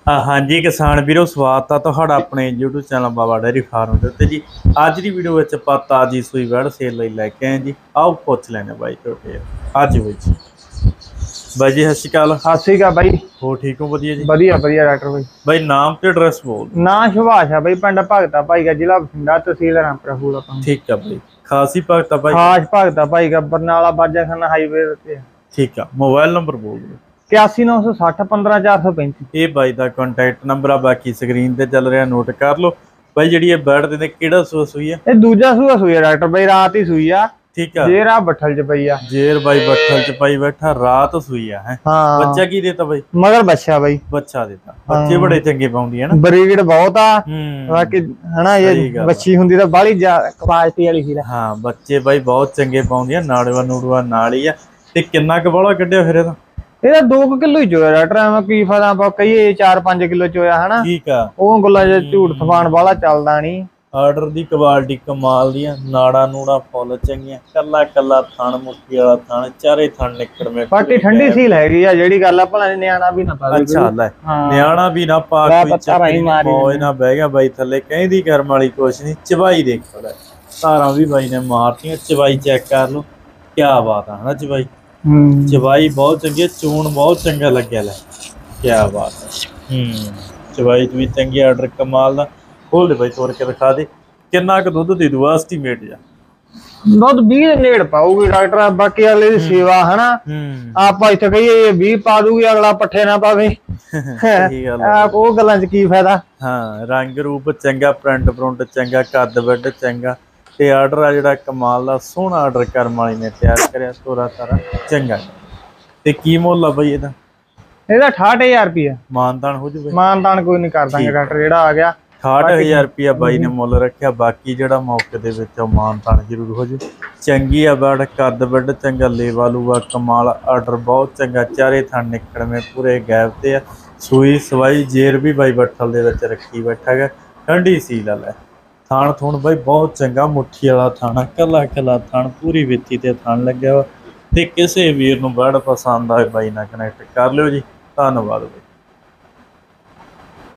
हाँ जी किसान वीरो स्वागत है तुहाडा अपने YouTube channel Baba dairy farm के उत्ते जी। अज की वीडियो में ਆਪਾਂ ताजी सूई वैड़ सेल लैके आए जी। आओ पुछ लेने बाई झोटे अज बाई जी। बाई जी सत श्री अकाल। सत श्री अकाल बाई। हो ठीक हो? वधिया जी। वधिया वधिया डॉक्टर भाई। बाई नाम ते एड्रैस बोल। नाम सुभाष है बाई, पिंड भगता भाई का, जिला बठिंडा, तहसील रामपुरा फूल। ठीक है बाई। खासी भगता भाई। खास भगता भाई का, बरनाला बाजाखाना हाईवे पे। ठीक है। मोबाइल नंबर बोल दो। 81 960 15 435। ये बाई का कॉन्टैक्ट नंबर आ, बाकी स्क्रीन ते चल रहा, नोट कर लो। भाई जी बैठ देने केड़ा सूआ सुई है? ये दूजा सूआ सुई है डॉक्टर भाई, रात ही सुई है। ठीक है। जेर आ बठल च पई आ। जेर बाई बठल च पई बैठा, रात सुई है। हाँ। बच्चा की देता भाई? मगर बच्चा भाई। बच्चा देता। बच्चे बड़े चंगे पाउंदी है ना, ब्रीड बहुत आ। बाकी है ना, ये बच्ची हुंदी तां बाली क्वालिटी वाली सी। हाँ बच्चे भाई बहुत चंगे पाउंदी है, नाड़वा नूड़वा नाल ही आ। ते किन्ना क बड़ा कड्डिया फिर एदा? ਇਹਦਾ 2 किलो ही चोया डॉक्टर, मैं की फायदा ਆਪਾਂ ਕਹੀਏ 4-5 किलो चोया है ना। ठीक आ। ਉਹ ਗੱਲਾਂ ਜੇ ਝੂਠ ਥਵਾਣ ਵਾਲਾ ਚੱਲਦਾ ਨਹੀਂ। ਆਰਡਰ ਦੀ ਕੁਆਲਿਟੀ ਕਮਾਲ ਦੀ ਆ, ਨਾੜਾ ਨੂੜਾ ਫੁੱਲ ਚੰਗੀਆਂ, ਕੱਲਾ ਕੱਲਾ ਥਣ ਮੁੱਠੀ ਵਾਲਾ ਥਣ, ਚਾਰੇ ਥਣ ਨਿਕੜਵੇਂ। ਬਾਕੀ ਠੰਡੀ ਸੀਲ ਹੈਗੀ ਆ, ਜਿਹੜੀ ਗੱਲ ਆ ਭਲਾ ਨਿਆਣਾ ਵੀ ਨਾ ਪਾਵੇ। ਅੱਛਾ ਲੈ, ਨਿਆਣਾ ਵੀ ਨਾ ਪਾ, ਕੋਈ ਚੱਕਰ ਮੋਏ ਨਾ ਬਹਿ ਗਿਆ ਬਾਈ ਥੱਲੇ, ਕਹਿੰਦੀ ਕਰਮ ਵਾਲੀ ਕੁਛ ਨਹੀਂ। ਚਵਾਈ ਦੇਖੋ ਲੈ, ਧਾਰਾਂ ਵੀ ਬਾਈ ਨੇ ਮਾਰਤੀਆਂ। ਚਵਾਈ ਚੈੱਕ ਕਰ ਲਓ, ਕੀ ਬਾਤ ਆ ਨਾ ਚਵਾਈ। चवाई बहुत चंगी, चून बहुत चंगा लग्या लै, क्या बात है। चवाई भी चंगी, आर्डर कमाल दा। खोल दे भाई, तोड़ के दिखा दे किन्ना क दुध दे दूगा एस्टीमेट जा। दुध 20 नेड़ पाऊगी डॉक्टर, बाकी अगले दी सेवा है ना। आप इत्थे कहिए 20 पा दूगी, अगला पट्ठे ना पावे। आप वो गल्लां च की फायदा। हां रंग रूप चंगा, प्रिंट प्रुंट चंगा, कद वड चंगा ते आर्डर आ जिहड़ा कमाल दा, सोहना आर्डर करम वाली ने तैयार करया, तोरा तारा चंगा। ते की मुੱਲ आ बई ਇਹਦਾ? ਇਹਦਾ 68000 रुपया। ਮਾਨਤਾਨ ਹੋ ਜੂਵੇ? ਮਾਨਤਾਨ ਕੋਈ ਨਹੀਂ ਕਰ ਦਾਂਗੇ ਡਾਕਟਰ, ਜਿਹੜਾ ਆ ਗਿਆ 68000 रुपया ਬਾਈ ਨੇ ਮੁੱਲ ਰੱਖਿਆ। ਬਾਕੀ ਜਿਹੜਾ ਮੌਕੇ ਦੇ ਵਿੱਚ ਮਾਨਤਾਨ ਜ਼ਰੂਰ ਹੋ ਜੂ। ਚੰਗੀ ਆ ਬੜ, ਕੱਦ ਵੱਡ ਚੰਗਾ, ਲੇਵਾ ਲੂਆ ਕਮਾਲ, ਆਰਡਰ ਬਹੁਤ ਚੰਗਾ, ਚਾਰੇ ਥਣ ਨਿਕੜਵੇਂ ਪੂਰੇ ਗੈਪ ਤੇ ਆ। ਸੂਈ ਸਵਾਈ ਜੇਰ ਵੀ ਬਾਈ ਬੱਠਲ ਦੇ ਵਿੱਚ ਰੱਖੀ ਬੈਠਾ ਗਾ, ਠੰਡੀ ਸੀਲ ਲੈ। थाण थुण बई बहुत चंगा, मुट्ठी वाला थाना, कला कला थान, पूरी विथी ते थान लग्या वा। ते किसी वीर नूं बड़ पसंद आए बाई नाल कनैक्ट कर लिओ जी। धन्नवाद बाई।